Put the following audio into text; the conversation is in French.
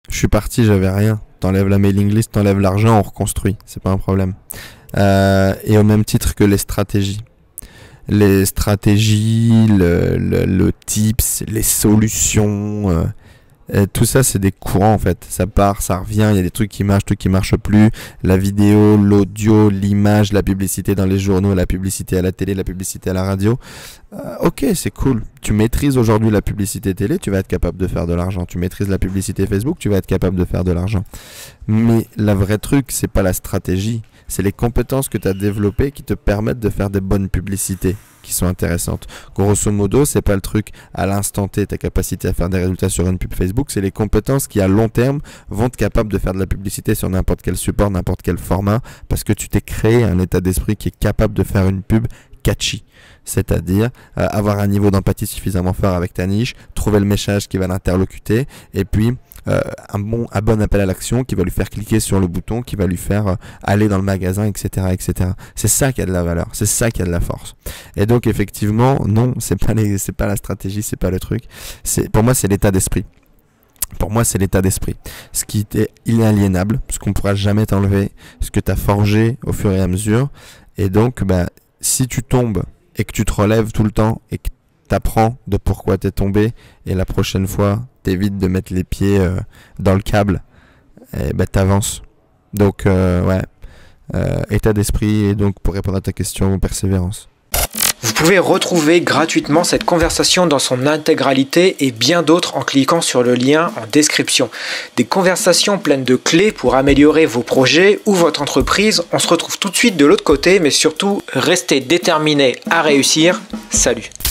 Je suis parti, j'avais rien. T'enlèves la mailing list, t'enlèves l'argent, on reconstruit. C'est pas un problème. Et au même titre que les stratégies. Les stratégies, le tips, les solutions, tout ça c'est des courants en fait. Ça part, ça revient, il y a des trucs qui marchent plus. La vidéo, l'audio, l'image, la publicité dans les journaux, la publicité à la télé, la publicité à la radio. Ok, c'est cool. Tu maîtrises aujourd'hui la publicité télé, tu vas être capable de faire de l'argent. Tu maîtrises la publicité Facebook, tu vas être capable de faire de l'argent. Mais la vraie truc, c'est pas la stratégie. C'est les compétences que tu as développées qui te permettent de faire des bonnes publicités qui sont intéressantes. Grosso modo, c'est pas le truc à l'instant T, ta capacité à faire des résultats sur une pub Facebook, c'est les compétences qui à long terme vont être capables de faire de la publicité sur n'importe quel support, n'importe quel format, parce que tu t'es créé un état d'esprit qui est capable de faire une pub catchy. C'est-à-dire avoir un niveau d'empathie suffisamment fort avec ta niche, trouver le message qui va l'interlocuter, et puis un bon appel à l'action qui va lui faire cliquer sur le bouton, qui va lui faire aller dans le magasin, etc., etc. C'est ça qui a de la valeur, c'est ça qui a de la force. Et donc effectivement, non, c'est pas la stratégie, c'est pas le truc. Pour moi, c'est l'état d'esprit. Pour moi, c'est l'état d'esprit. Ce qui est inaliénable, ce qu'on ne pourra jamais t'enlever, ce que tu as forgé au fur et à mesure. Et donc, si tu tombes et que tu te relèves tout le temps et que tu apprends de pourquoi tu es tombé, et la prochaine fois, t'évites de mettre les pieds dans le câble, et t'avances. Donc, état d'esprit, et donc pour répondre à ta question, persévérance. Vous pouvez retrouver gratuitement cette conversation dans son intégralité et bien d'autres en cliquant sur le lien en description. Des conversations pleines de clés pour améliorer vos projets ou votre entreprise. On se retrouve tout de suite de l'autre côté, mais surtout, restez déterminés à réussir. Salut!